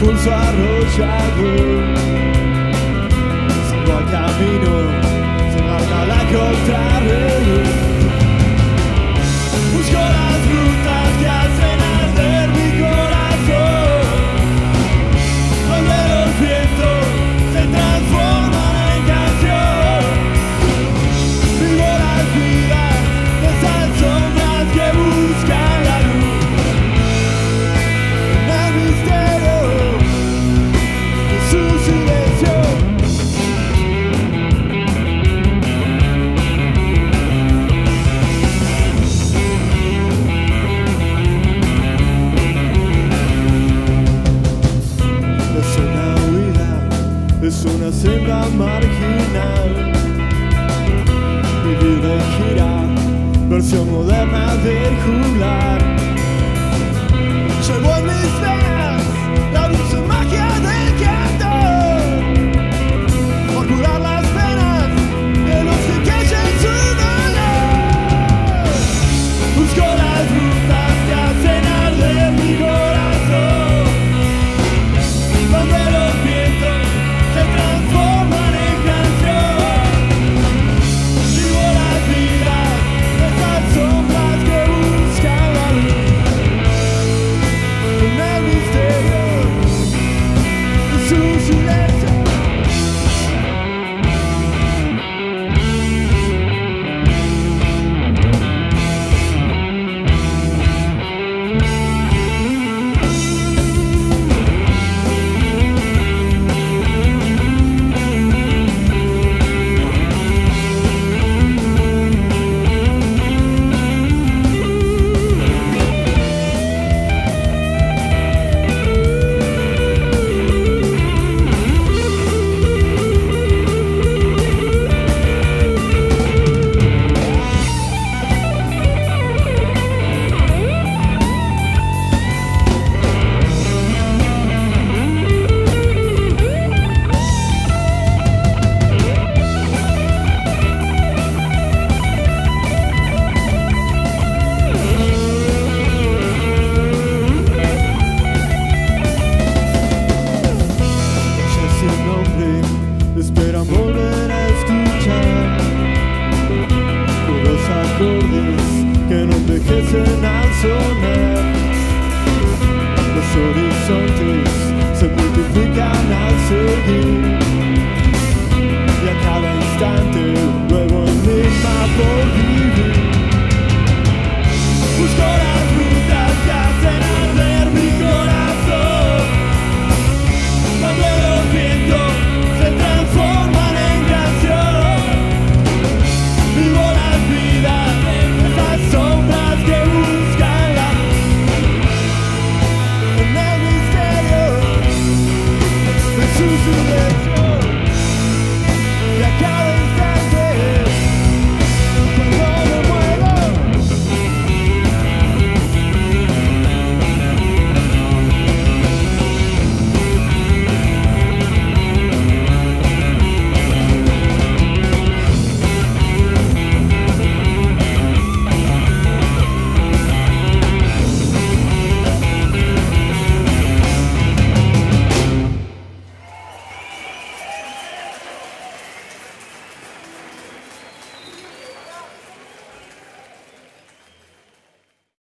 pulso arrollado. Sigo al camino, se marca la contrarreloj. Busco las rutas que hacen arder mi corazón, donde los vientos se transforman en canción. Vivo las vidas de esas sombras que buscan la luz, en el misterio de su silencio. Es una huida, es una senda marginal. Vivir de gira, versión moderna del juglar. Llevo en mis venas la dulce